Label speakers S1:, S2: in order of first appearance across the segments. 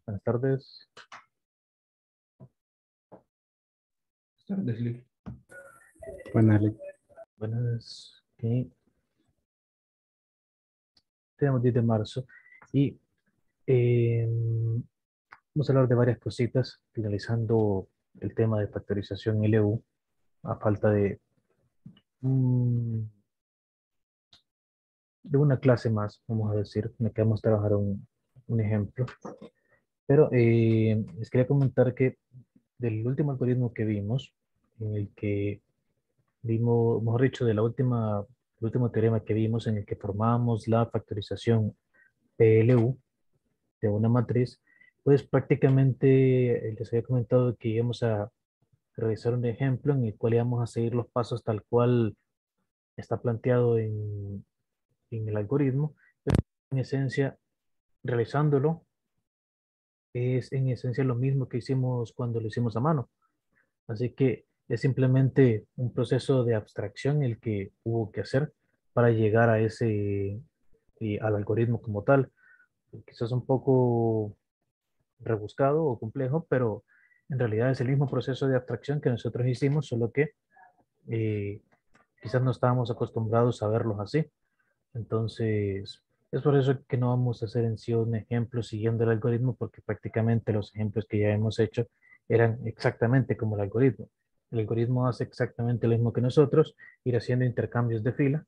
S1: Buenas tardes.
S2: Buenas tardes, Lee.
S3: Buenas, Lee.
S1: Buenas. Ok. Tenemos 10 de marzo y eh, vamos a hablar de varias cositas, finalizando el tema de factorización LU a falta mm, de una clase más, vamos a decir, en la que vamos a trabajar un ejemplo. Pero les quería comentar que del último algoritmo que vimos, en el que vimos, mejor dicho, el último teorema que vimos en el que formamos la factorización PLU de una matriz, pues prácticamente les había comentado que íbamos a realizar un ejemplo en el cual íbamos a seguir los pasos tal cual está planteado en el algoritmo. En esencia, realizándolo, es en esencia lo mismo que hicimos cuando lo hicimos a mano. Así que es simplemente un proceso de abstracción el que hubo que hacer para llegar a al algoritmo como tal. Quizás un poco rebuscado o complejo, pero en realidad es el mismo proceso de abstracción que nosotros hicimos, solo que eh, quizás no estábamos acostumbrados a verlos así. Entonces, es por eso que no vamos a hacer en sí un ejemplo siguiendo el algoritmo, porque prácticamente los ejemplos que ya hemos hecho eran exactamente como el algoritmo. El algoritmo hace exactamente lo mismo que nosotros, ir haciendo intercambios de fila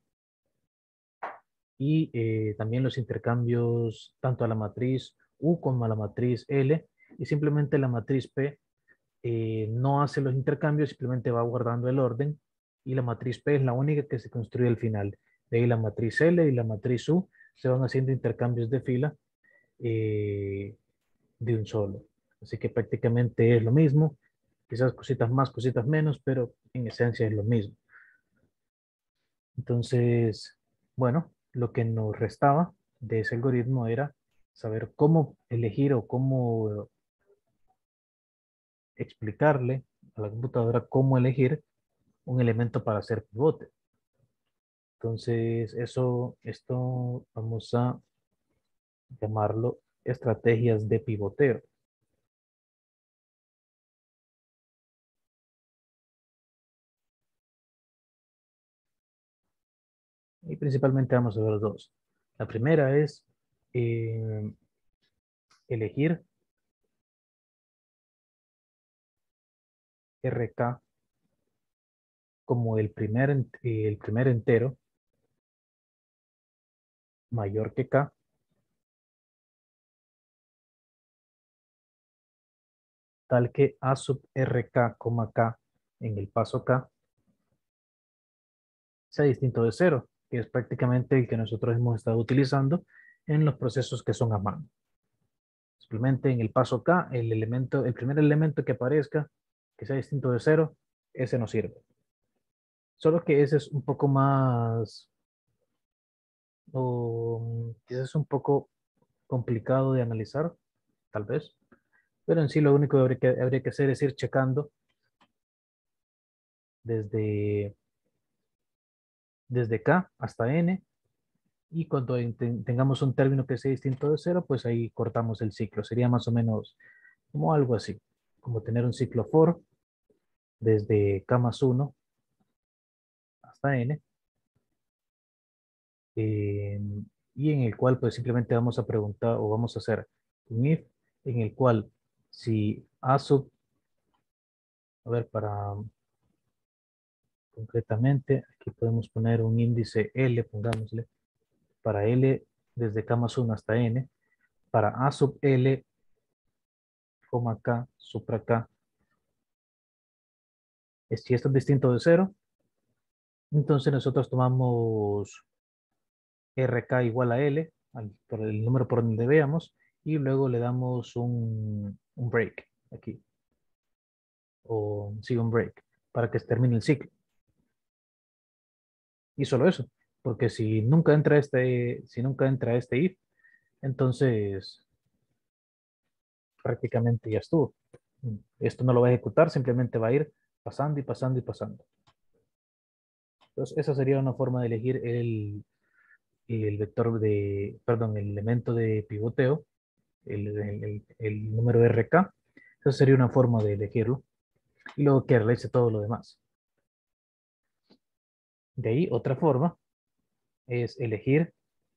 S1: y también los intercambios tanto a la matriz U como a la matriz L, y simplemente la matriz P no hace los intercambios, simplemente va guardando el orden, y la matriz P es la única que se construye al final. De ahí la matriz L y la matriz U se van haciendo intercambios de fila eh, de un solo. Así que prácticamente es lo mismo, quizás cositas más, cositas menos, pero en esencia es lo mismo. Entonces, bueno, lo que nos restaba de ese algoritmo era saber cómo elegir o cómo explicarle a la computadora cómo elegir un elemento para hacer pivote. Entonces, esto vamos a llamarlo estrategias de pivoteo. Y principalmente vamos a ver dos. La primera es eh, elegir RK como el primer entero mayor que K, tal que A sub RK, K en el paso K sea distinto de cero, que es prácticamente el que nosotros hemos estado utilizando en los procesos que son a mano. Simplemente en el paso K, el primer elemento que aparezca, que sea distinto de cero, ese no sirve. Solo que ese es un poco más, o quizás es un poco complicado de analizar, tal vez. Pero en sí lo único que habría que hacer es ir checando desde, desde K hasta N, y cuando tengamos un término que sea distinto de cero, pues ahí cortamos el ciclo. Sería más o menos como algo así, como tener un ciclo for desde K más 1 hasta N, eh, y en el cual pues simplemente vamos a preguntar o vamos a hacer un if en el cual si A sub, a ver, para concretamente, aquí podemos poner un índice L, pongámosle, para L desde K más 1 hasta N, para A sub L, K, supra K, si esto es distinto de cero, entonces nosotros tomamos RK igual a L, por el número por donde veamos, y luego le damos un break aquí, o sí, un break, para que se termine el ciclo. Y solo eso, porque si nunca entra este if, entonces prácticamente ya estuvo. Esto no lo va a ejecutar, simplemente va a ir pasando y pasando y pasando. Entonces, esa sería una forma de elegir el vector de, perdón, el elemento de pivoteo el número RK. Esa sería una forma de elegirlo. Y luego que realice todo lo demás. De ahí, otra forma es elegir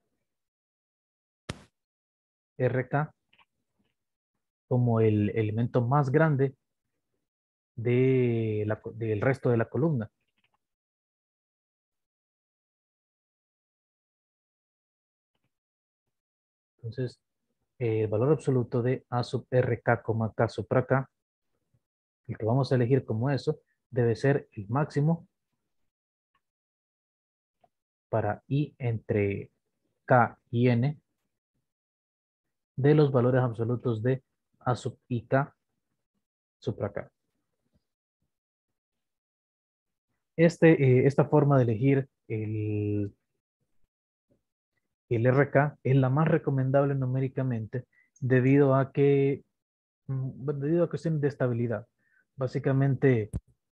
S1: RK como el elemento más grande del resto de la columna. Entonces, el valor absoluto de A sub RK, K sub K, el que vamos a elegir como eso, debe ser el máximo para I entre K y N de los valores absolutos de A sub IK sub K. Esta forma de elegir el RK es la más recomendable numéricamente debido a que, debido a cuestiones de estabilidad. Básicamente,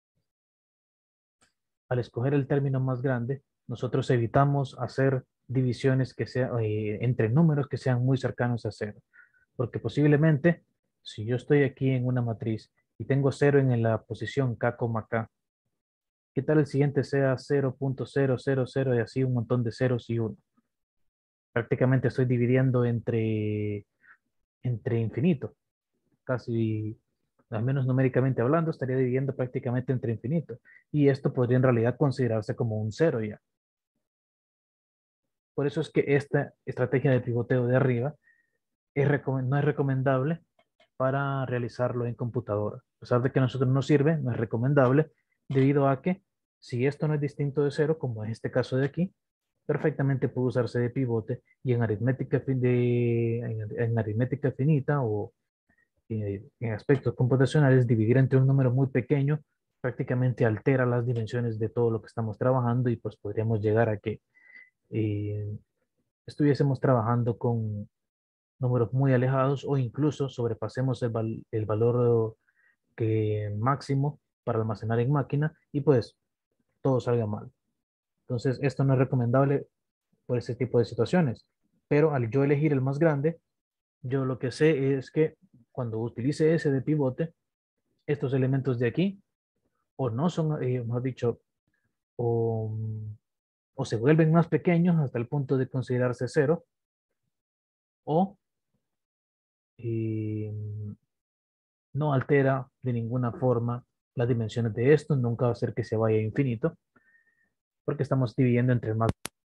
S1: al escoger el término más grande, nosotros evitamos hacer divisiones que sean entre números que sean muy cercanos a cero. Porque posiblemente, si yo estoy aquí en una matriz y tengo 0 en la posición K, K, ¿qué tal el siguiente sea 0.000 y así un montón de ceros y 1? Prácticamente estoy dividiendo entre infinito. Casi, al menos numéricamente hablando, estaría dividiendo prácticamente entre infinito. Y esto podría en realidad considerarse como un cero ya. Por eso es que esta estrategia de pivoteo de arriba no es recomendable para realizarlo en computadora. A pesar de que a nosotros nos sirve, no es recomendable debido a que si esto no es distinto de cero, como en este caso de aquí, perfectamente puede usarse de pivote y en aritmética finita o en aspectos computacionales, dividir entre un número muy pequeño prácticamente altera las dimensiones de todo lo que estamos trabajando y pues podríamos llegar a que eh, estuviésemos trabajando con números muy alejados o incluso sobrepasemos el valor máximo para almacenar en máquina y pues todo salga mal. Entonces, esto no es recomendable por ese tipo de situaciones. Pero al yo elegir el más grande, yo lo que sé es que cuando utilice ese de pivote, estos elementos de aquí o no son, mejor dicho, o, o se vuelven más pequeños hasta el punto de considerarse cero, o eh, no altera de ninguna forma las dimensiones de esto, nunca va a hacer que se vaya a infinito, porque estamos dividiendo entre más.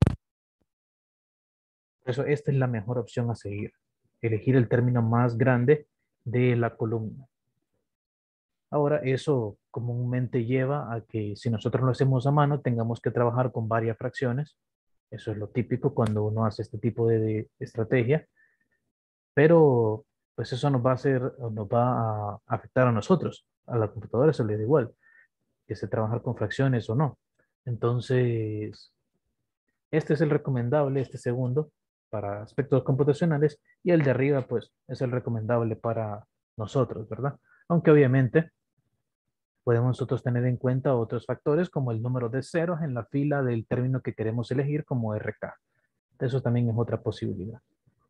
S1: Por eso esta es la mejor opción a seguir, elegir el término más grande de la columna. Ahora, eso comúnmente lleva a que si nosotros lo hacemos a mano, tengamos que trabajar con varias fracciones. Eso es lo típico cuando uno hace este tipo de estrategia, pero pues eso nos va a hacer, nos va a afectar a nosotros, a la computadora eso le da igual, que se trabajar con fracciones o no. Entonces, este es el recomendable, este segundo, para aspectos computacionales, y el de arriba, pues, es el recomendable para nosotros, ¿verdad? Aunque obviamente podemos nosotros tener en cuenta otros factores como el número de ceros en la fila del término que queremos elegir como RK. Eso también es otra posibilidad.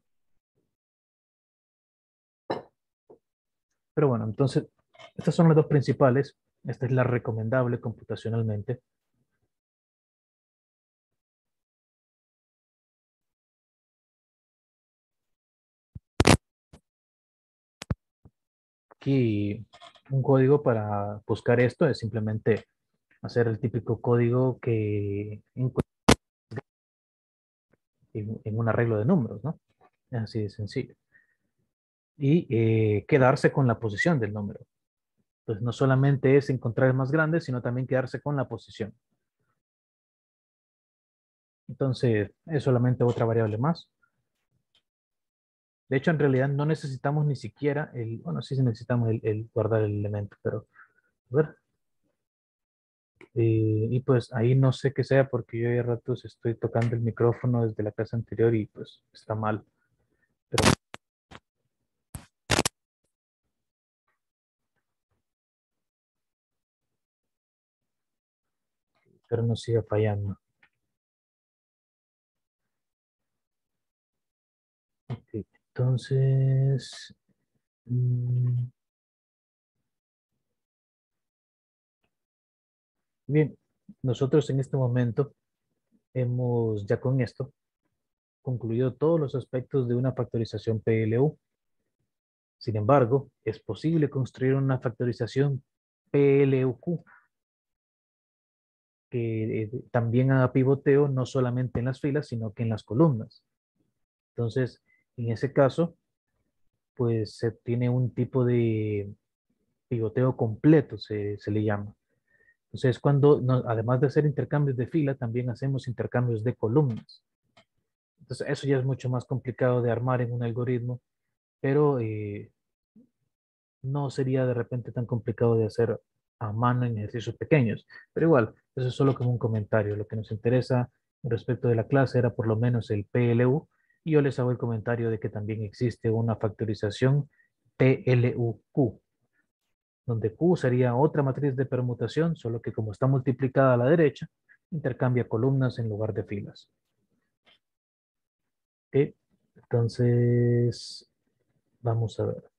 S1: Pero bueno, entonces, estas son las dos principales. Esta es la recomendable computacionalmente. Aquí un código para buscar esto es simplemente hacer el típico código que en un arreglo de números, ¿no? Es así de sencillo. Y quedarse con la posición del número. Pues no solamente es encontrar el más grande, sino también quedarse con la posición. Entonces, es solamente otra variable más. De hecho, en realidad no necesitamos ni siquiera bueno, sí necesitamos el guardar el elemento, pero, a ver. Y pues ahí no sé qué sea porque yo ya ratos estoy tocando el micrófono desde la clase anterior y pues está mal. Pero, pero no siga fallando. Ok. Entonces, bien, nosotros en este momento hemos ya con esto concluido todos los aspectos de una factorización PLU. Sin embargo, es posible construir una factorización PLUQ que también haga pivoteo no solamente en las filas, sino que en las columnas. Entonces, en ese caso, pues se tiene un tipo de pivoteo completo, se le llama. Entonces, cuando, además de hacer intercambios de fila, también hacemos intercambios de columnas. Entonces, eso ya es mucho más complicado de armar en un algoritmo, pero no sería de repente tan complicado de hacer a mano en ejercicios pequeños. Pero igual, eso es solo como un comentario. Lo que nos interesa respecto de la clase era por lo menos el PLU, y yo les hago el comentario de que también existe una factorización PLUQ, donde Q sería otra matriz de permutación, solo que como está multiplicada a la derecha, intercambia columnas en lugar de filas. ¿Ok? Entonces, vamos a ver.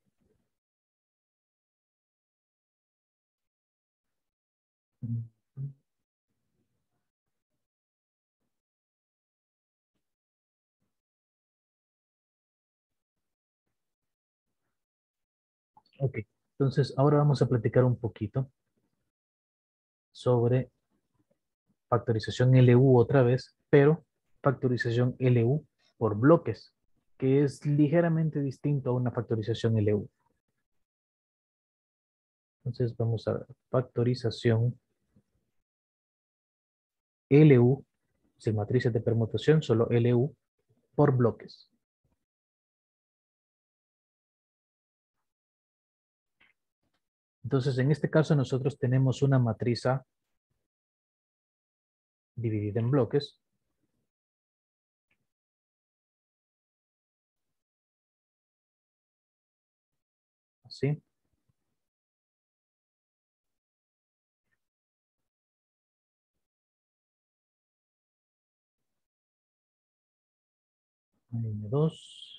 S1: Ok, entonces ahora vamos a platicar un poquito sobre factorización LU otra vez, pero factorización LU por bloques, que es ligeramente distinto a una factorización LU. Entonces vamos a ver, factorización LU, sin matrices de permutación, solo LU por bloques. Entonces en este caso nosotros tenemos una matriz A dividida en bloques. Así. N2.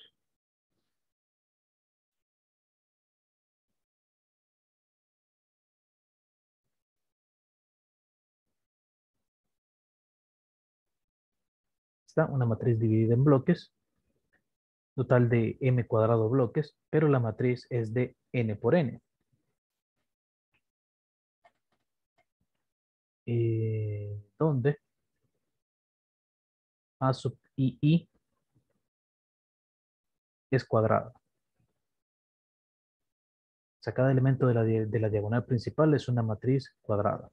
S1: Está una matriz dividida en bloques, total de m cuadrado bloques, pero la matriz es de n por n. Donde A sub I es cuadrada. O sea, cada elemento de la diagonal principal es una matriz cuadrada.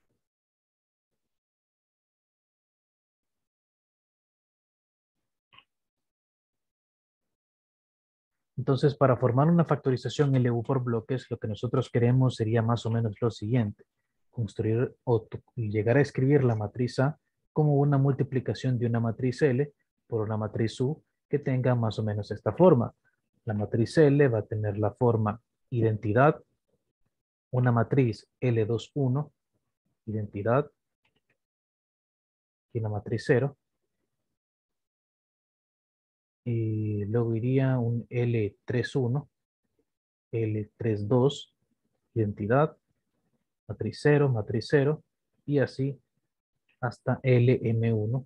S1: Entonces, para formar una factorización LU por bloques, lo que nosotros queremos sería más o menos lo siguiente: construir o llegar a escribir la matriz A como una multiplicación de una matriz L por una matriz U que tenga más o menos esta forma. La matriz L va a tener la forma identidad, una matriz L21, identidad, y una matriz 0. Y luego iría un L31, L32, identidad, matriz 0, y así hasta LM1,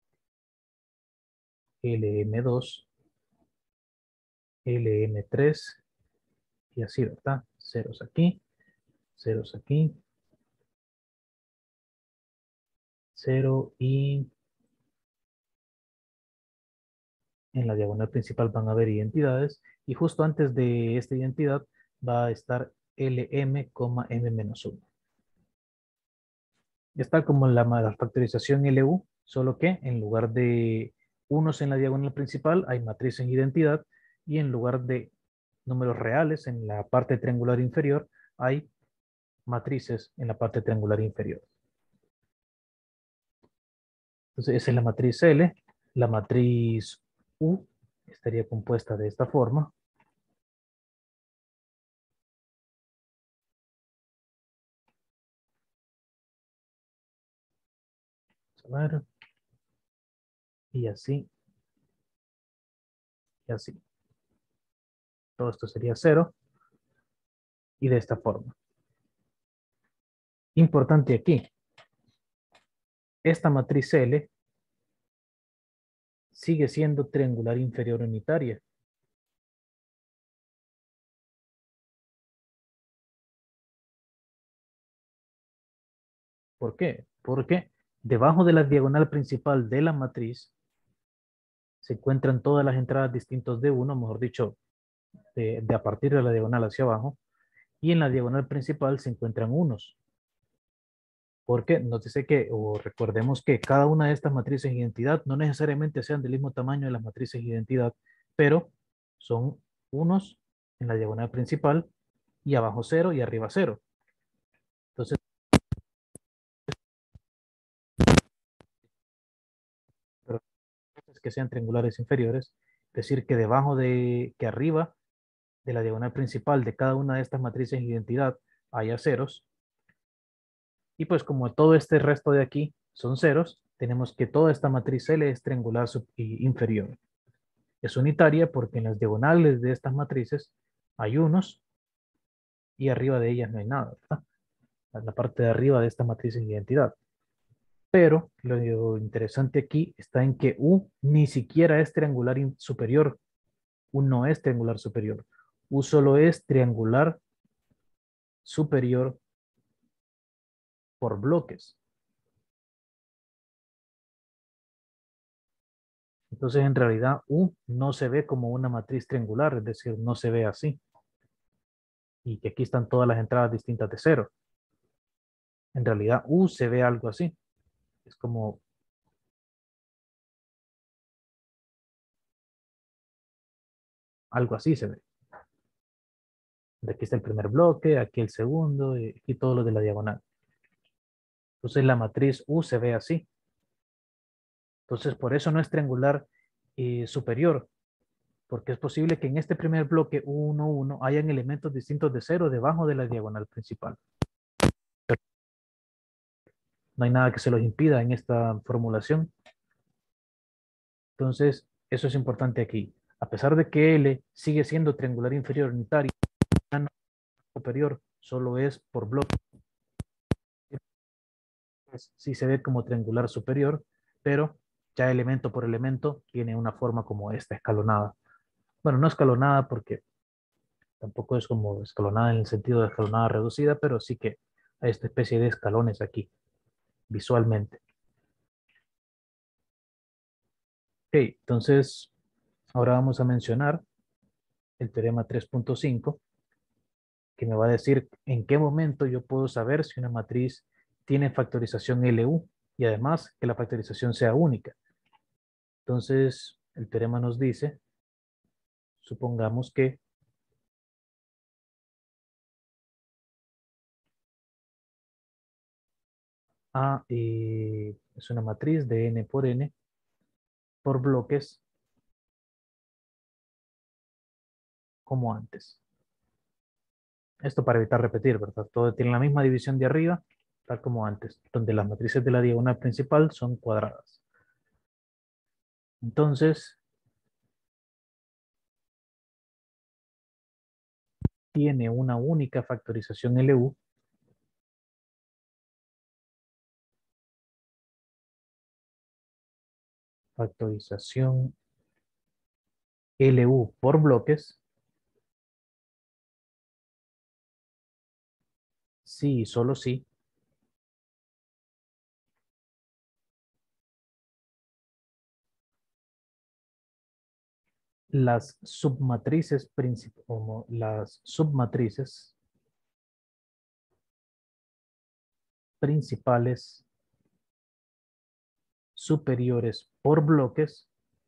S1: LM2, LM3, y así, ¿verdad? Ceros aquí, 0, y en la diagonal principal van a haber identidades, y justo antes de esta identidad va a estar LM, M-1. Es tal como la factorización LU, solo que en lugar de unos en la diagonal principal hay matriz en identidad, y en lugar de números reales en la parte triangular inferior hay matrices en la parte triangular inferior. Entonces esa es la matriz L. La matriz U estaría compuesta de esta forma. Vamos a ver. Y así. Y así. Todo esto sería 0. Y de esta forma. Importante aquí. Esta matriz L sigue siendo triangular inferior unitaria. ¿Por qué? Porque debajo de la diagonal principal de la matriz se encuentran todas las entradas distintos de 1, mejor dicho, de a partir de la diagonal hacia abajo, y en la diagonal principal se encuentran unos. Porque nótese que, o recordemos que cada una de estas matrices de identidad no necesariamente sean del mismo tamaño de las matrices de identidad, pero son unos en la diagonal principal y abajo 0 y arriba 0. Entonces, pero que sean triangulares inferiores, es decir, que debajo de, que arriba de la diagonal principal de cada una de estas matrices de identidad haya ceros. Y pues como todo este resto de aquí son ceros, tenemos que toda esta matriz L es triangular inferior. Es unitaria porque en las diagonales de estas matrices hay unos y arriba de ellas no hay nada, ¿verdad? En la parte de arriba de esta matriz de identidad. Pero lo interesante aquí está en que U ni siquiera es triangular superior. U no es triangular superior. U solo es triangular superior por bloques. Entonces, en realidad, U no se ve como una matriz triangular, es decir, no se ve así. Y que aquí están todas las entradas distintas de 0. En realidad, U se ve algo así. Es como algo así se ve. De aquí está el primer bloque, aquí el segundo, y aquí todo lo de la diagonal. Entonces, la matriz U se ve así. Entonces, por eso no es triangular superior, porque es posible que en este primer bloque 1, 1 hayan elementos distintos de 0 debajo de la diagonal principal. No hay nada que se los impida en esta formulación. Entonces, eso es importante aquí. A pesar de que L sigue siendo triangular inferior unitario, superior solo es por bloque. Sí se ve como triangular superior, pero ya elemento por elemento tiene una forma como esta, escalonada. Bueno, no escalonada porque tampoco es como escalonada en el sentido de escalonada reducida, pero sí que hay esta especie de escalones aquí, visualmente. Ok, entonces ahora vamos a mencionar el teorema 3.5, que me va a decir en qué momento yo puedo saber si una matriz tiene factorización LU y además que la factorización sea única. Entonces, el teorema nos dice, supongamos que A es una matriz de n por n por bloques como antes. Esto para evitar repetir, ¿verdad? Todo tiene la misma división de arriba, tal como antes, donde las matrices de la diagonal principal son cuadradas. Entonces, tiene una única factorización LU factorización LU por bloques, sí y solo sí, las submatrices como las submatrices principales superiores por bloques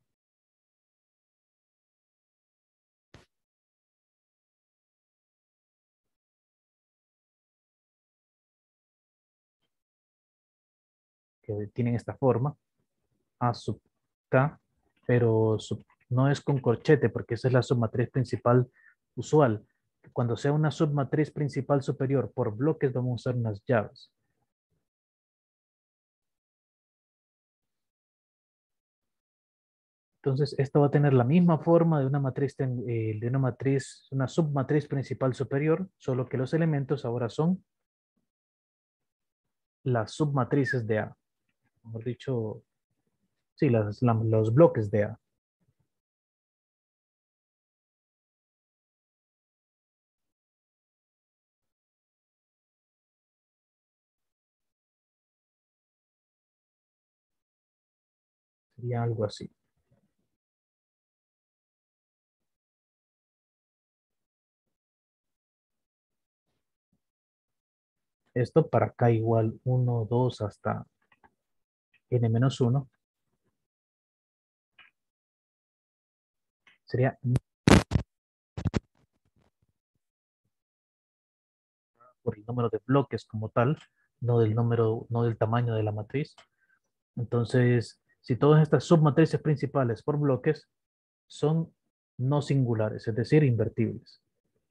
S1: que tienen esta forma, A sub K, pero no es con corchete porque esa es la submatriz principal usual. Cuando sea una submatriz principal superior por bloques vamos a usar unas llaves. Entonces, esto va a tener la misma forma de una matriz, una submatriz principal superior, solo que los elementos ahora son las submatrices de A. Mejor dicho, sí, los bloques de A. Sería algo así. Esto para K igual 1, 2 hasta n-1 sería por el número de bloques como tal, no del tamaño de la matriz. Entonces, si todas estas submatrices principales por bloques son no singulares, es decir, invertibles.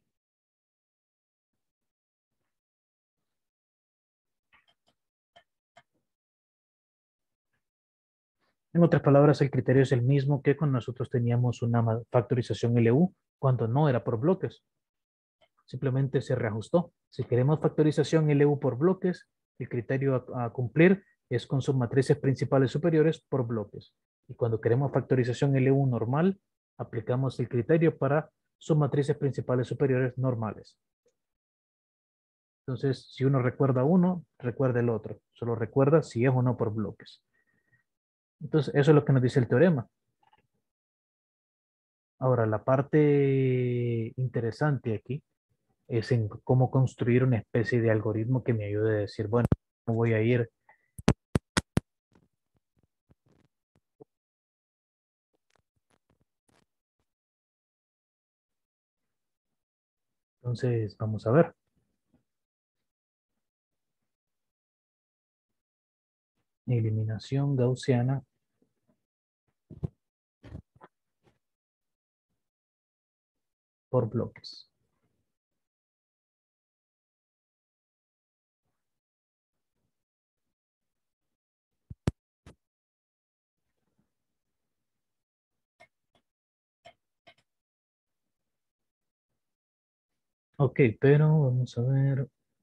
S1: En otras palabras, el criterio es el mismo que cuando nosotros teníamos una factorización LU cuando no era por bloques. Simplemente se reajustó. Si queremos factorización LU por bloques, el criterio a cumplir es con submatrices principales superiores por bloques. Y cuando queremos factorización LU normal, aplicamos el criterio para submatrices principales superiores normales. Entonces, si uno recuerda uno, recuerda el otro. Solo recuerda si es o no por bloques. Entonces, eso es lo que nos dice el teorema. Ahora, la parte interesante aquí es en cómo construir una especie de algoritmo que me ayude a decir, bueno, voy a ir. Entonces, vamos a ver. Eliminación gaussiana por bloques. Ok, pero vamos a ver.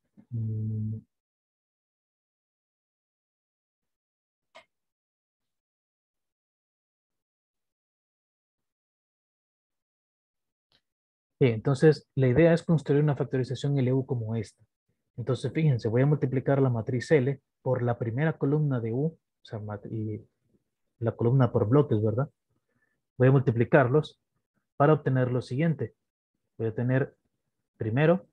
S1: Bien, entonces, la idea es construir una factorización LU como esta. Entonces, fíjense, voy a multiplicar la matriz L por la primera columna de U, o sea, y la columna por bloques, ¿verdad? Voy a multiplicarlos para obtener lo siguiente. Voy a tener primero,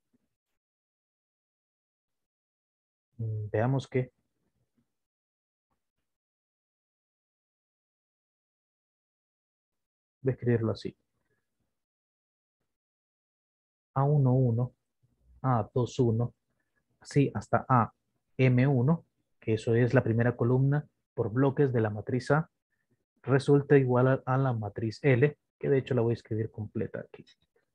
S1: veamos que, voy a escribirlo así. A11, A21, así hasta AM1, que eso es la primera columna por bloques de la matriz A, resulta igual a la matriz L, que de hecho la voy a escribir completa aquí.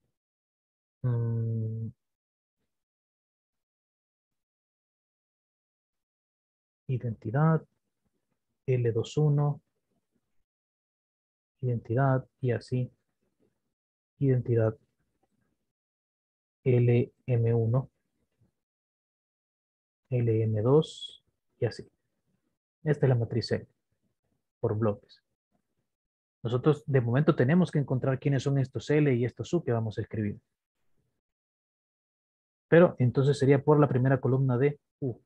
S1: Identidad, L21, identidad y así, identidad LM1, LM2 y así. Esta es la matriz L por bloques. Nosotros de momento tenemos que encontrar quiénes son estos L y estos U que vamos a escribir. Pero entonces sería por la primera columna de U.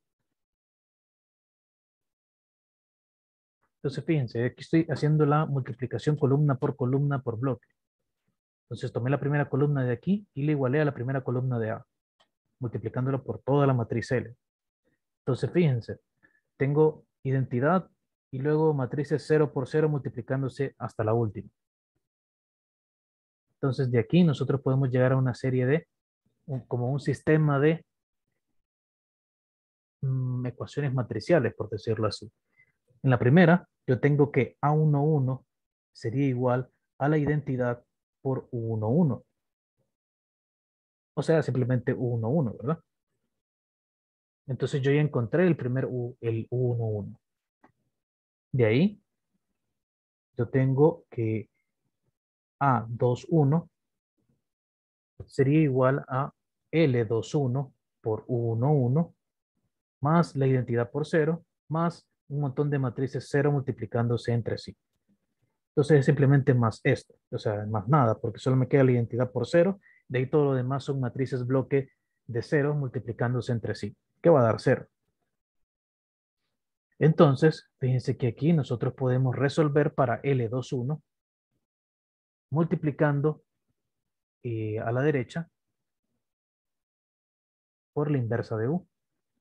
S1: Entonces fíjense, aquí estoy haciendo la multiplicación columna por bloque. Entonces tomé la primera columna de aquí y le igualé a la primera columna de A, multiplicándolo por toda la matriz L. Entonces fíjense, tengo identidad y luego matrices 0 por 0 multiplicándose hasta la última. Entonces de aquí nosotros podemos llegar a una serie de, como un sistema de ecuaciones matriciales, por decirlo así. En la primera, yo tengo que A11 sería igual a la identidad por U11. O sea, simplemente U11, ¿verdad? Entonces yo ya encontré el primer U, el U11. De ahí yo tengo que A21 sería igual a L21 por U11 más la identidad por 0 más un montón de matrices 0 multiplicándose entre sí. Entonces es simplemente más esto, o sea, más nada, porque solo me queda la identidad por 0, de ahí todo lo demás son matrices bloque de 0 multiplicándose entre sí, que va a dar 0. Entonces, fíjense que aquí nosotros podemos resolver para L21 multiplicando a la derecha por la inversa de U.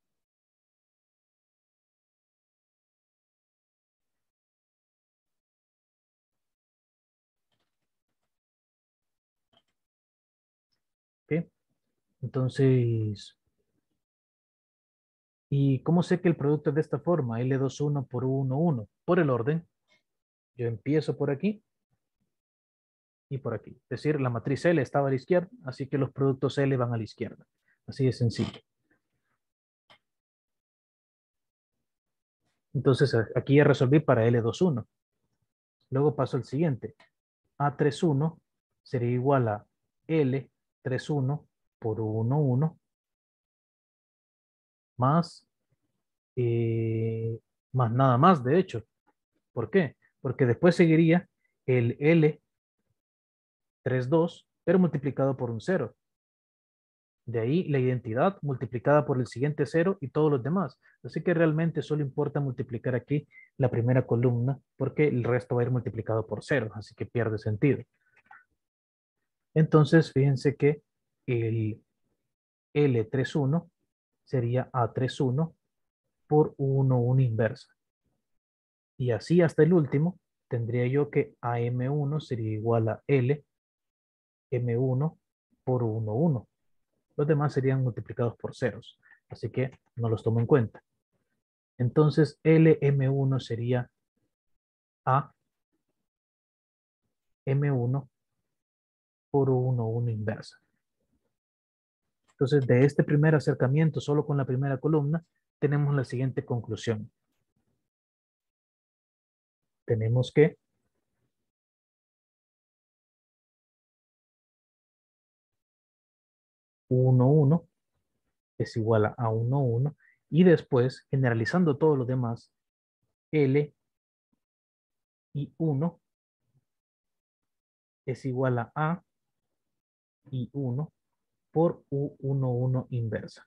S1: ¿Ok? Entonces, ¿y cómo sé que el producto es de esta forma? L21 por U11. Por el orden, yo empiezo por aquí y por aquí. Es decir, la matriz L estaba a la izquierda, así que los productos L van a la izquierda. Así de sencillo. Entonces, aquí ya resolví para L21. Luego paso al siguiente. A31 sería igual a L31 por U11 más, más nada más, de hecho. ¿Por qué? Porque después seguiría el L32, pero multiplicado por un 0. De ahí la identidad multiplicada por el siguiente 0 y todos los demás. Así que realmente solo importa multiplicar aquí la primera columna porque el resto va a ir multiplicado por 0, así que pierde sentido. Entonces, fíjense que el L31 sería A31 por 1 inversa. Y así hasta el último, tendría yo que AM1 sería igual a L M1 por 1. Los demás serían multiplicados por ceros, así que no los tomo en cuenta. Entonces, LM1 sería A M1 por 1 inversa. Entonces, de este primer acercamiento solo con la primera columna, tenemos la siguiente conclusión. Tenemos que U11 es igual a A11 y después, generalizando todo lo demás, L y 1 es igual a A y 1 por U11 inversa.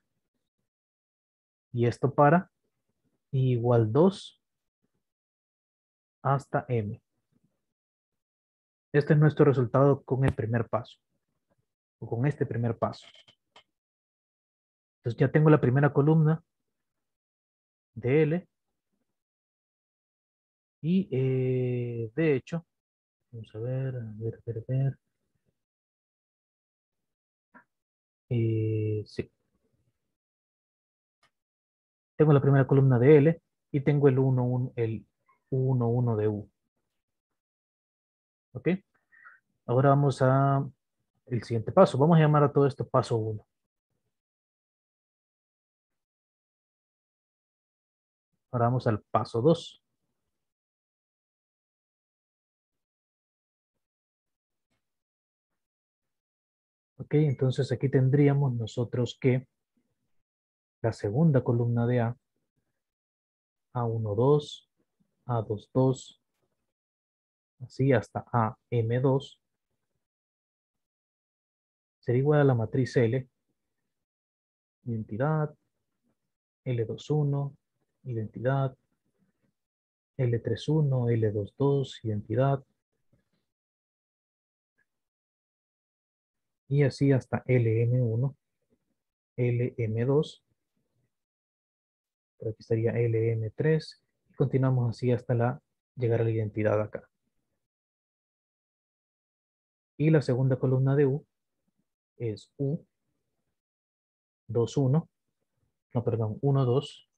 S1: Y esto para I igual 2 hasta M. Este es nuestro resultado con el primer paso, o con este primer paso. Entonces ya tengo la primera columna de L y de hecho, vamos a ver, ver. Sí, tengo la primera columna de L y tengo el 1 de U. ¿Ok? Ahora vamos a el siguiente paso. Vamos a llamar a todo esto paso 1. Ahora vamos al paso 2. Ok, entonces aquí tendríamos nosotros que la segunda columna de A, A12, A22, así hasta AM2, sería igual a la matriz L, identidad, L21, identidad, L31, L22, identidad, y así hasta LM1, LM2, por aquí estaría LM3, y continuamos así hasta llegar a la identidad acá. Y la segunda columna de U es U21, no, perdón, 12,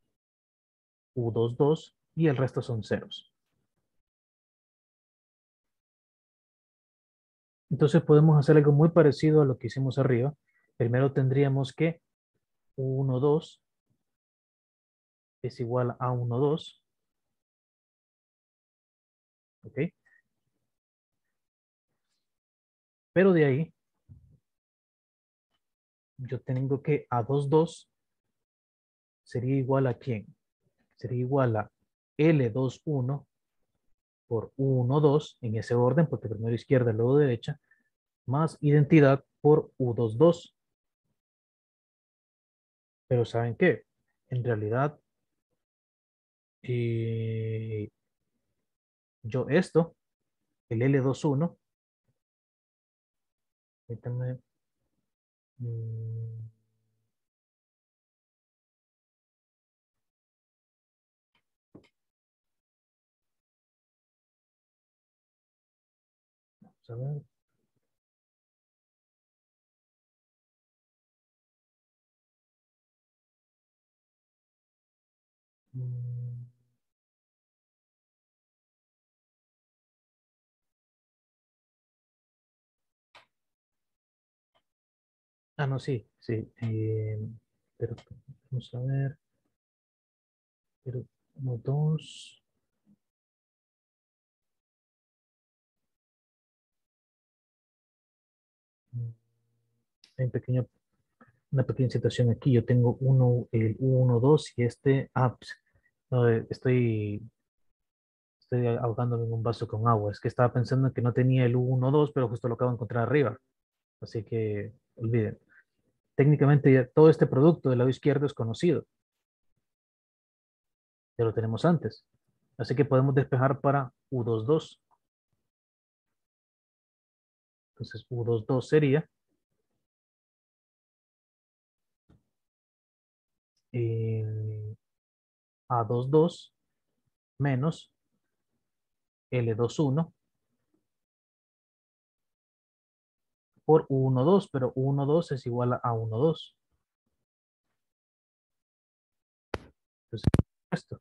S1: U22, y el resto son ceros. Entonces podemos hacer algo muy parecido a lo que hicimos arriba. Primero tendríamos que U12 es igual a U12 ¿ok? Pero de ahí, yo tengo que A22 sería igual a ¿quién? Sería igual a L21 por U12, en ese orden, porque primero izquierda, luego derecha, más identidad por U22. Pero ¿saben qué? En realidad, eh, yo esto, el L21, permítanme, mm, vamos a ver. Mm, no, sí, sí. Pero vamos a ver. Pero como dos. mm, Hay una pequeña situación aquí. Yo tengo el 1, 2 y este. Pues, no, estoy ahogándome en un vaso con agua. Es que estaba pensando que no tenía el 1, 2, pero justo lo acabo de encontrar arriba. Así que olviden. Técnicamente todo este producto del lado izquierdo es conocido. Ya lo tenemos antes. Así que podemos despejar para U22. Entonces U22 sería eh, A22 menos L21 por U12, pero U12 es igual a A12. Entonces, esto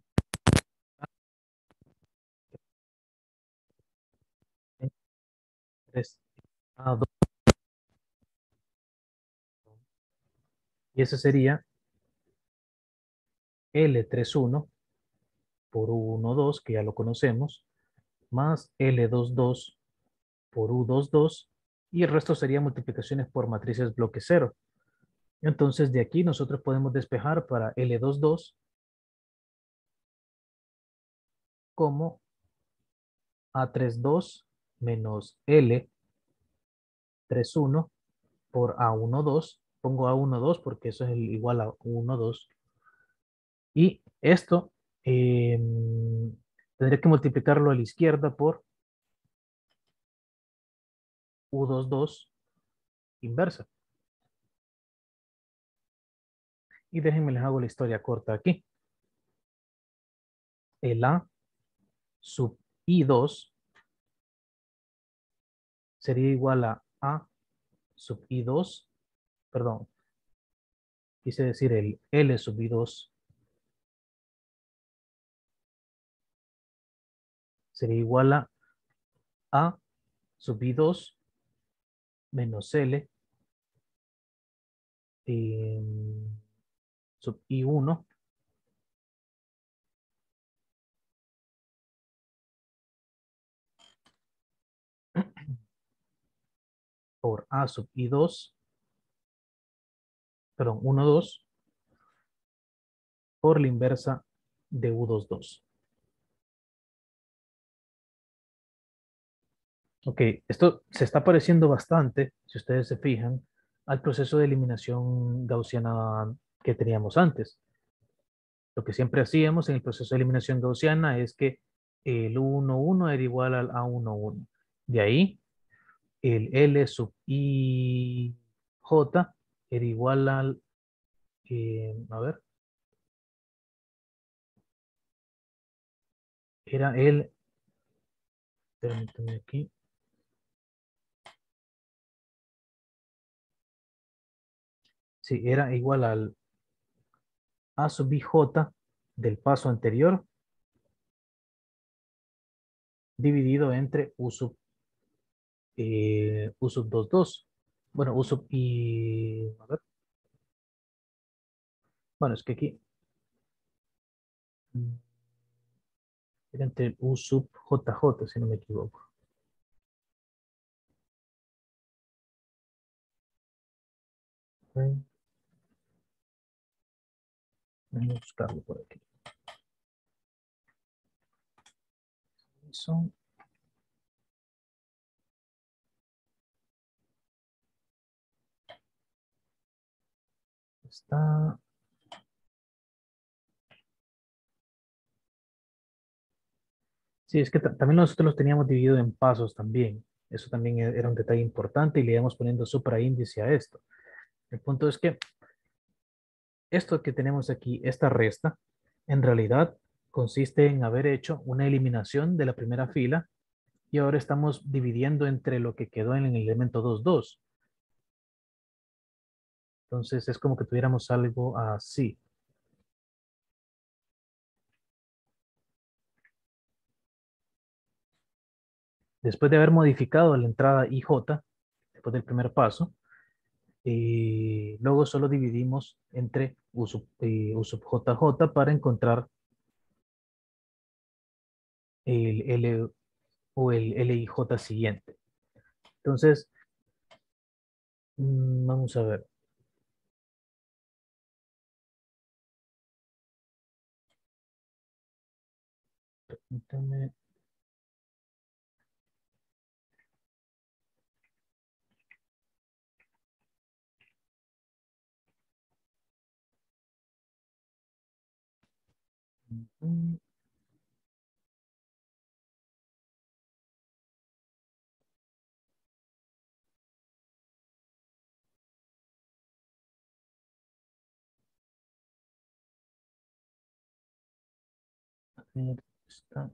S1: es A2. Y ese sería L31 por U12, que ya lo conocemos, más L22 por U22, y el resto sería multiplicaciones por matrices bloque cero. Entonces, de aquí nosotros podemos despejar para L22 como A32 menos L31 por A12. Pongo A12 porque eso es igual a 12. Y esto eh, tendré que multiplicarlo a la izquierda por U22 inversa. Y déjenme les hago la historia corta aquí. El A sub I2 sería igual a A sub I2, perdón, quise decir el L sub I2 sería igual a A sub I2 menos L sub I1 por A sub I2, perdón, 1, 2 por la inversa de U22. Ok, esto se está pareciendo bastante, si ustedes se fijan, al proceso de eliminación gaussiana que teníamos antes. Lo que siempre hacíamos en el proceso de eliminación gaussiana es que el U11 era igual al A11. De ahí, el L sub I J era igual al, a ver, era el, permítanme aquí, sí, era igual al A sub I J del paso anterior dividido entre U sub 22. Bueno, U sub I, a ver, bueno, es que aquí, Era entre el U sub JJ, si no me equivoco. Ok, vamos a buscarlo por aquí. Eso está. Sí, es que también nosotros los teníamos dividido en pasos también. Eso también era un detalle importante y le íbamos poniendo supraíndice a esto. El punto es que esto que tenemos aquí, esta resta, en realidad consiste en haber hecho una eliminación de la primera fila y ahora estamos dividiendo entre lo que quedó en el elemento 2,2. Entonces es como que tuviéramos algo así. Después de haber modificado la entrada IJ, después del primer paso, y luego solo dividimos entre U sub JJ para encontrar el L o el LIJ siguiente. Entonces, vamos a ver. Permítame. Mm, a ver, está.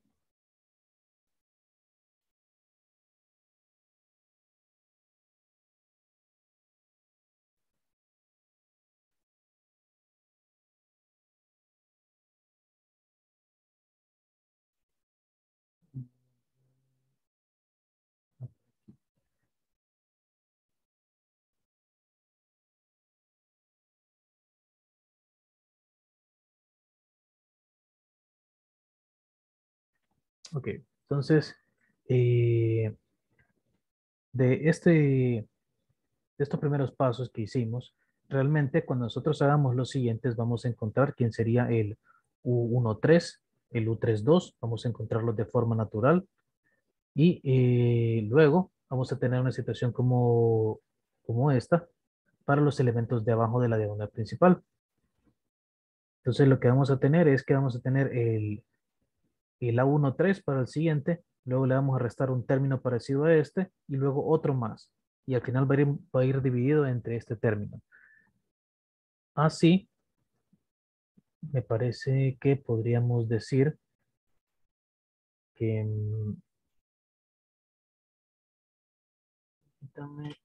S1: Ok, entonces, eh, de de estos primeros pasos que hicimos, realmente cuando nosotros hagamos los siguientes vamos a encontrar quién sería el U13, el U32, vamos a encontrarlos de forma natural y luego vamos a tener una situación como esta para los elementos de abajo de la diagonal principal. Entonces lo que vamos a tener es que vamos a tener el A13 para el siguiente, luego le vamos a restar un término parecido a este y luego otro más. Y al final va a ir dividido entre este término. Así, me parece que podríamos decir que... Permítame.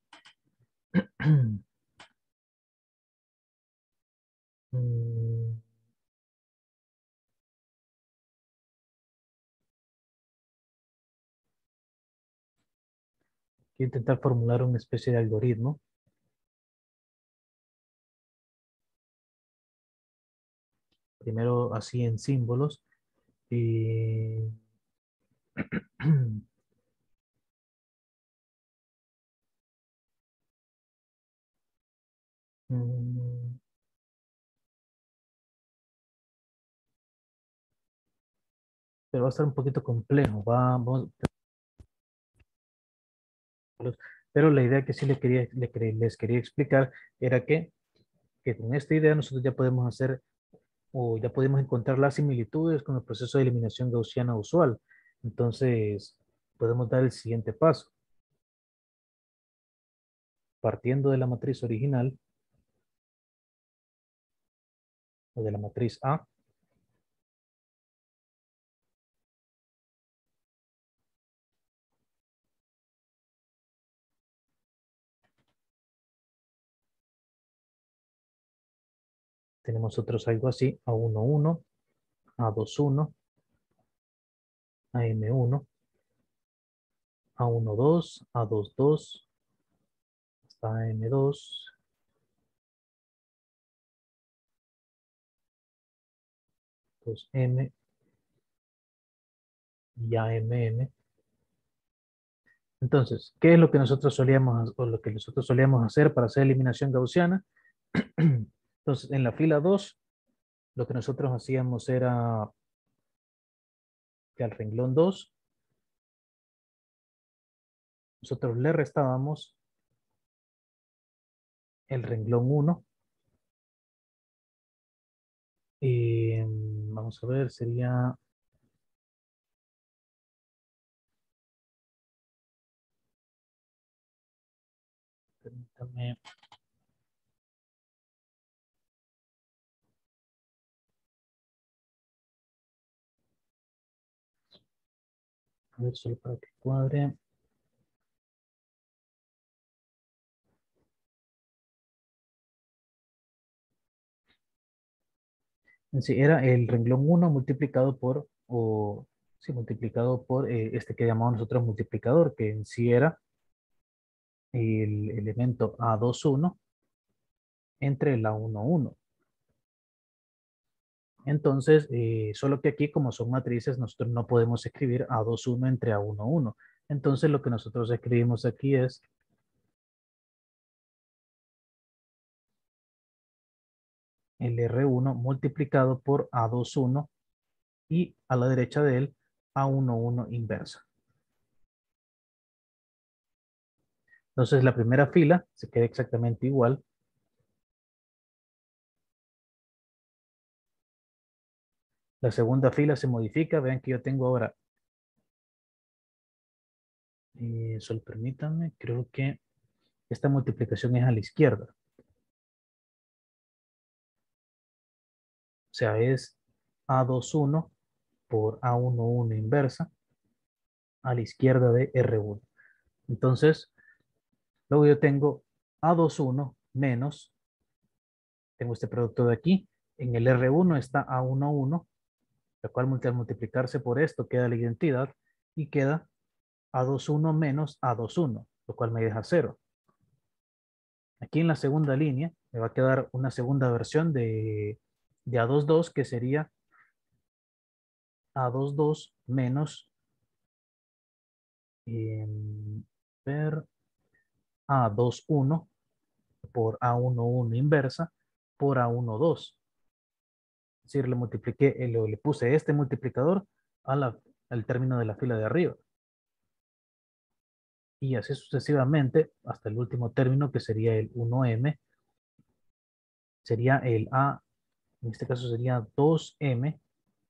S1: Mm, Quiero intentar formular una especie de algoritmo. Primero así en símbolos. Y... mm, pero va a estar un poquito complejo. Pero la idea que sí les quería explicar era que con esta idea nosotros ya podemos hacer o ya podemos encontrar las similitudes con el proceso de eliminación gaussiana usual. Entonces, podemos dar el siguiente paso. Partiendo de la matriz original o de la matriz A, tenemos otros algo así, A11, A21, AM1, A12, A22, hasta AM2, 2M, y AMM. Entonces, ¿qué es lo que nosotros solíamos, o lo que nosotros solíamos hacer para hacer eliminación gaussiana? Entonces, en la fila 2, lo que nosotros hacíamos era que al renglón 2, nosotros le restábamos el renglón 1. Y vamos a ver, sería... Permítame. A ver, solo para que cuadre. En sí, era el renglón 1 multiplicado por, o sí, multiplicado por este que llamamos nosotros multiplicador, que en sí era el elemento A21 entre el A11. Entonces, solo que aquí, como son matrices, nosotros no podemos escribir A21 entre A11. Entonces, lo que nosotros escribimos aquí es el R1 multiplicado por A21 y a la derecha de él A11 inversa. Entonces, la primera fila se queda exactamente igual. La segunda fila se modifica. Vean que yo tengo ahora, solo permítanme, creo que esta multiplicación es a la izquierda. O sea, es A21 por A11 inversa a la izquierda de R1. Entonces, luego yo tengo A21 menos, tengo este producto de aquí, en el R1 está A11, la cual al multiplicarse por esto queda la identidad y queda A21 menos A21, lo cual me deja 0. Aquí en la segunda línea me va a quedar una segunda versión de A22 que sería A22 menos ver A21 por A11 inversa por A12. Es decir, le multipliqué, le puse este multiplicador al término de la fila de arriba. Y así sucesivamente hasta el último término que sería el 1M. Sería el A, en este caso sería 2M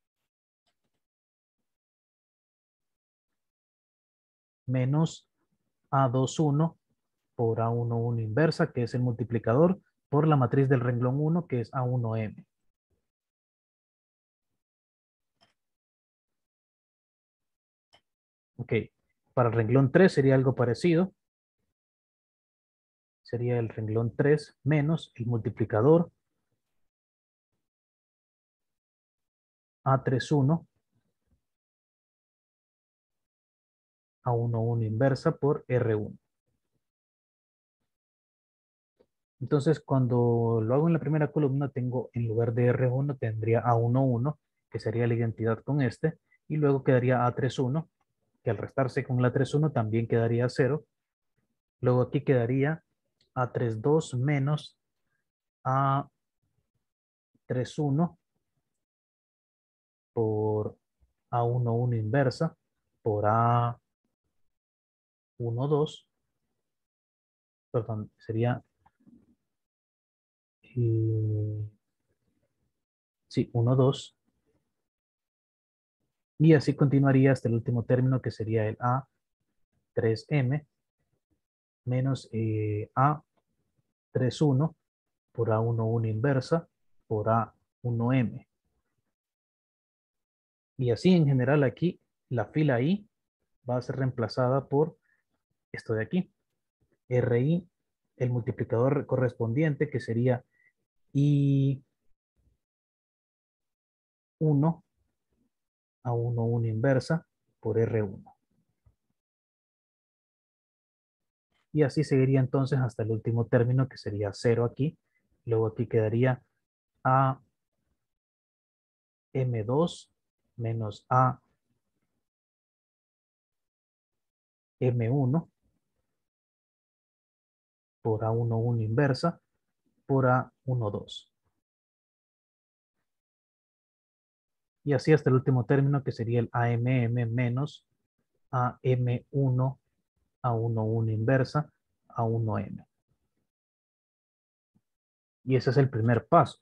S1: menos A21 por A11 inversa, que es el multiplicador, por la matriz del renglón 1, que es A1M. Ok, para el renglón 3 sería algo parecido. Sería el renglón 3 menos el multiplicador A31 A11 inversa por R1. Entonces, cuando lo hago en la primera columna, tengo en lugar de R1, tendría A11, que sería la identidad con este, y luego quedaría A31, que al restarse con la 31 también quedaría 0. Luego aquí quedaría A32 menos A31 por A11 inversa por A12, perdón, sería, sí, 12. Y así continuaría hasta el último término que sería el A3M menos A31 por A11 inversa por A1M. Y así en general aquí la fila I va a ser reemplazada por esto de aquí. RI, el multiplicador correspondiente que sería I1 A11 inversa por R1. Y así seguiría entonces hasta el último término que sería 0 aquí. Luego aquí quedaría AM2 menos M1 por A11 inversa por A12. Y así hasta el último término, que sería el AMM menos AM1 A11 inversa A1M. Y ese es el primer paso.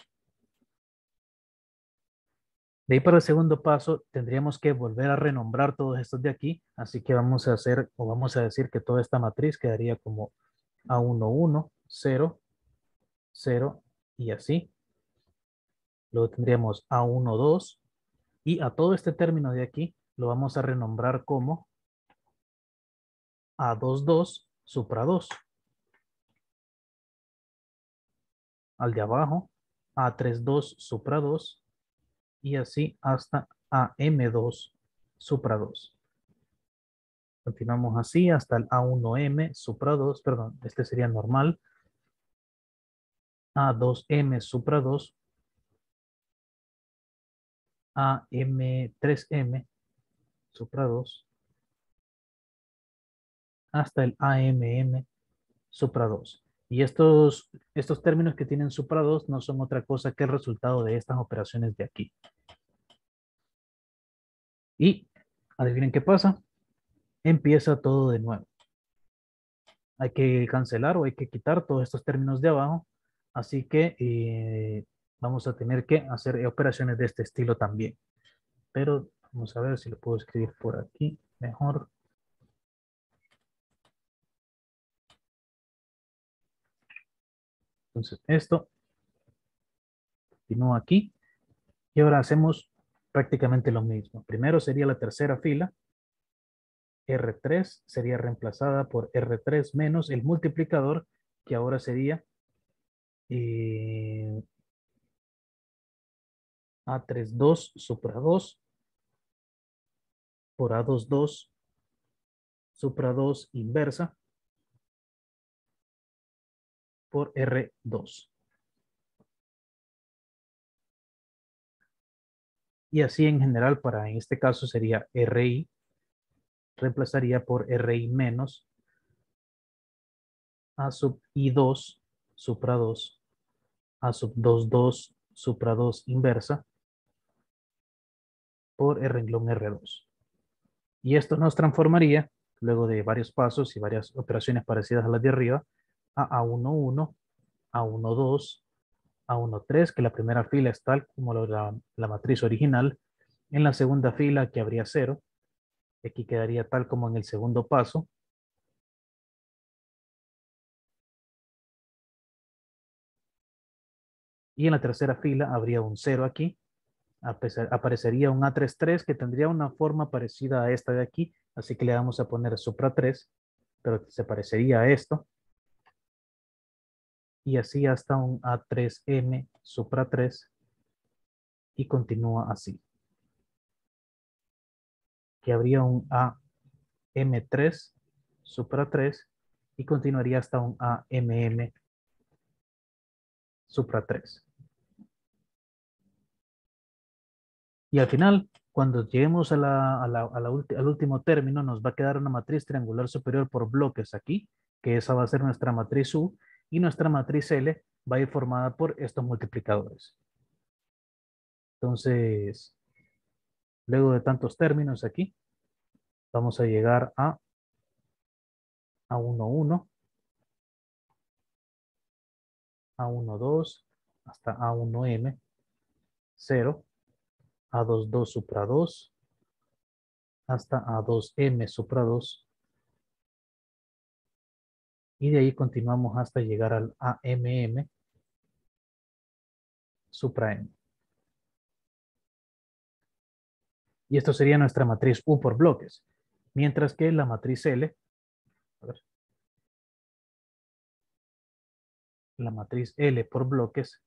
S1: De ahí para el segundo paso tendríamos que volver a renombrar todos estos de aquí, así que vamos a hacer, o vamos a decir que toda esta matriz quedaría como A11, 0, 0 y así. Luego tendríamos A12 y a todo este término de aquí lo vamos a renombrar como A22 supra 2. Al de abajo A32 supra 2 y así hasta AM2 supra 2. Continuamos así hasta el A1M supra 2, perdón, este sería normal. A2M supra 2, AM3M supra 2, hasta el AMM supra 2. Y estos términos que tienen supra 2 no son otra cosa que el resultado de estas operaciones de aquí. Y adivinen qué pasa. Empieza todo de nuevo. Hay que cancelar o hay que quitar todos estos términos de abajo. Así que vamos a tener que hacer operaciones de este estilo también. Pero vamos a ver si lo puedo escribir por aquí mejor. Entonces esto continúa aquí. Y ahora hacemos prácticamente lo mismo. Primero sería la tercera fila. R3 sería reemplazada por R3 menos el multiplicador, que ahora sería A32 supra 2 por A22 supra 2 inversa por R2. Y así en general para en este caso sería RI, reemplazaría por RI menos A sub I2 supra 2, A sub 22 supra 2 inversa por el renglón R2. Y esto nos transformaría, luego de varios pasos y varias operaciones parecidas a las de arriba, a A11, A12, A13, que la primera fila es tal como la matriz original. En la segunda fila que habría 0, aquí quedaría tal como en el segundo paso. Y en la tercera fila habría un 0 aquí. Aparecería un A33 que tendría una forma parecida a esta de aquí. Así que le vamos a poner supra 3, pero se parecería a esto. Y así hasta un A3M supra 3 y continúa así. Que habría un AM3 supra 3 y continuaría hasta un AMM supra 3. Y al final, cuando lleguemos al último término, nos va a quedar una matriz triangular superior por bloques aquí, que esa va a ser nuestra matriz U, y nuestra matriz L va a ir formada por estos multiplicadores. Entonces, luego de tantos términos aquí, vamos a llegar a A11, A12, hasta A1M, 0, A22 supra 2, hasta A2M supra 2, y de ahí continuamos hasta llegar al AMM supra M. Y esto sería nuestra matriz U por bloques. Mientras que la matriz L, a ver, la matriz L por bloques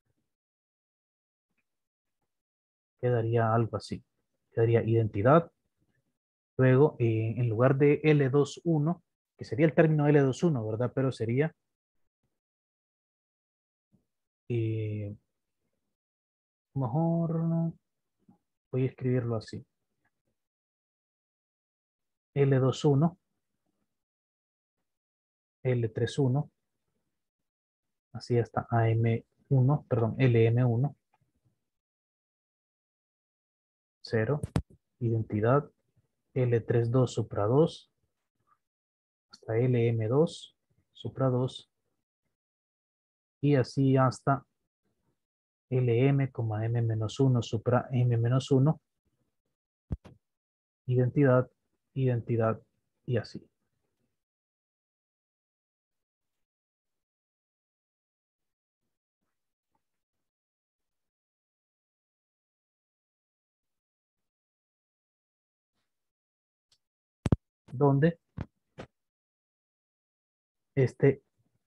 S1: quedaría algo así. Quedaría identidad. Luego, en lugar de L21, que sería el término L21, ¿verdad? Pero sería mejor, voy a escribirlo así. L21 L31, así hasta AM1, perdón, LM1, 0, identidad L32 supra 2, hasta LM2 supra 2, y así hasta LM, M-1 supra M-1, identidad, identidad, y así. Donde este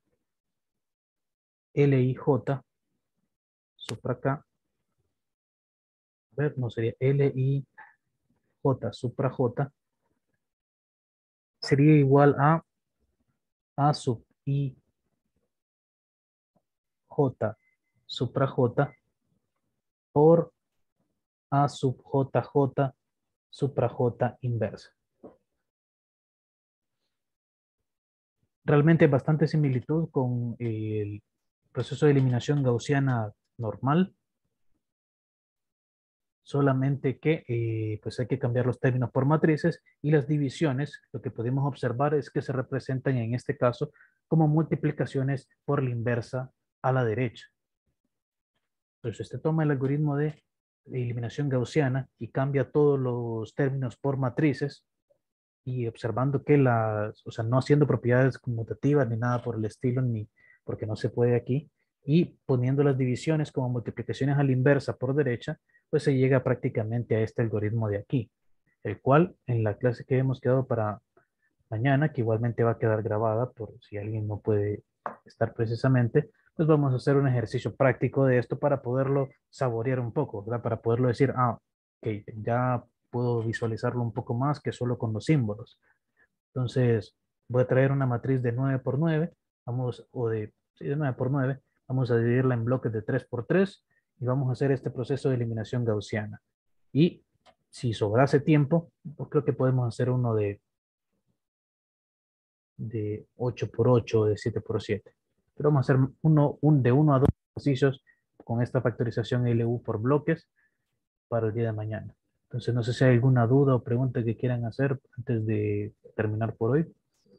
S1: LIJ supra K, a ver, no sería LIJ supra J, sería igual a sub I J supra J por A sub JJ supra J inversa. Realmente bastante similitud con el proceso de eliminación gaussiana normal, solamente que pues hay que cambiar los términos por matrices, y las divisiones, lo que podemos observar es que se representan en este caso como multiplicaciones por la inversa a la derecha. Entonces usted toma el algoritmo de eliminación gaussiana y cambia todos los términos por matrices, y observando que o sea, no haciendo propiedades conmutativas ni nada por el estilo, ni porque no se puede aquí, y poniendo las divisiones como multiplicaciones a la inversa por derecha, pues se llega prácticamente a este algoritmo de aquí, el cual en la clase que hemos quedado para mañana, que igualmente va a quedar grabada por si alguien no puede estar precisamente, pues vamos a hacer un ejercicio práctico de esto para poderlo saborear un poco, ¿verdad? Para poderlo decir, ok, ya puedo visualizarlo un poco más que solo con los símbolos. Entonces, voy a traer una matriz de 9 por 9, sí, de 9 por 9, vamos a dividirla en bloques de 3 por 3 y vamos a hacer este proceso de eliminación gaussiana. Y si sobrase tiempo, pues creo que podemos hacer uno de 8 por 8 o de 7 por 7. Pero vamos a hacer de 1 a 2 ejercicios con esta factorización LU por bloques para el día de mañana. Entonces, no sé si hay alguna duda o pregunta que quieran hacer antes de terminar por hoy.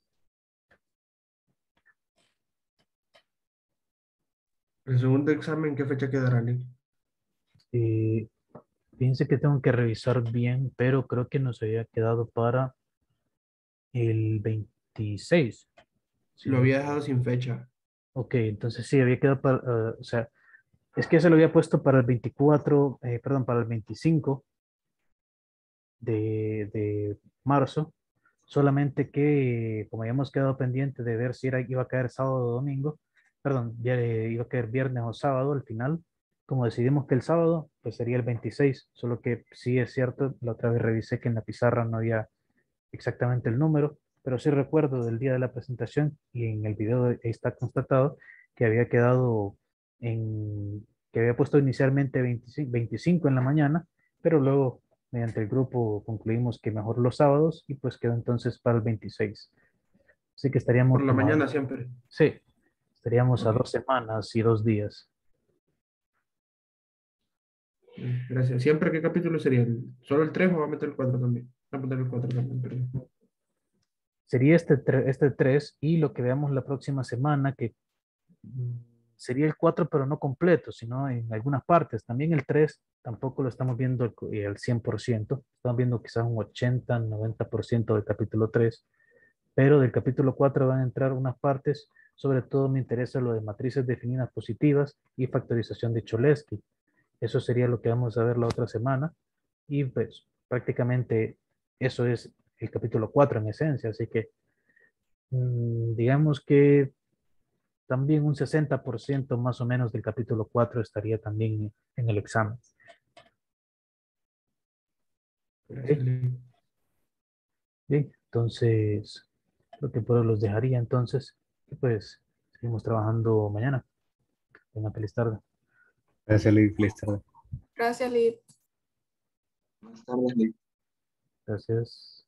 S2: El segundo examen, ¿qué fecha quedará, Lee?
S1: Eh, Fíjense que tengo que revisar bien, pero creo que nos había quedado para el 26. Si
S2: Lo
S1: no-
S2: había dejado sin fecha.
S1: Ok, entonces sí, había quedado para, o sea, es que se lo había puesto para el 24, perdón, para el 25 de marzo, solamente que como habíamos quedado pendiente de ver si iba a caer sábado o domingo, perdón, ya iba a caer viernes o sábado al final, como decidimos que el sábado, pues sería el 26, solo que sí es cierto, la otra vez revisé que en la pizarra no había exactamente el número, pero sí recuerdo del día de la presentación y en el video está constatado que había quedado que había puesto inicialmente 25 en la mañana, pero luego mediante el grupo concluimos que mejor los sábados y pues quedó entonces para el 26. Así que
S2: Por
S1: estaríamos
S2: la
S1: como
S2: mañana siempre.
S1: sí, estaríamos a
S2: Ok.
S1: 2 semanas y 2 días.
S2: Gracias. ¿Siempre qué capítulo sería? ¿Solo el 3 o va a meter el 4 también? Va a meter el 4 también, perdón.
S1: Sería este 3 y lo que veamos la próxima semana, que mm, sería el 4 pero no completo, sino en algunas partes. También el 3 tampoco lo estamos viendo al 100%, estamos viendo quizás un 80-90% del capítulo 3, pero del capítulo 4 van a entrar unas partes, sobre todo me interesa lo de matrices definidas positivas y factorización de Cholesky. Eso sería lo que vamos a ver la otra semana y pues prácticamente eso es el capítulo 4 en esencia, así que digamos que también un 60% más o menos del capítulo 4 estaría también en el examen.
S2: Gracias,
S1: ¿Ok?
S2: Lee.
S1: Bien, entonces lo que puedo los dejaría entonces. Y pues seguimos trabajando mañana. Una feliz tarde.
S3: Gracias, Luis. Feliz tarde.
S4: Gracias, Lid.
S5: Buenas tardes, Nick.
S1: Gracias.